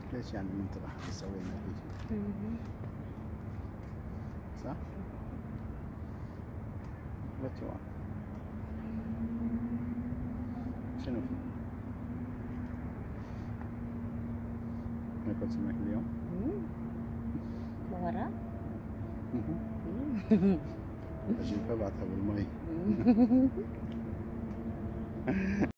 ليش يعني المنطقة اللي سوينا فيه صح؟ بتوع شنو في؟ ناكل سمك اليوم؟ ورا أجيب فبعتها بالمي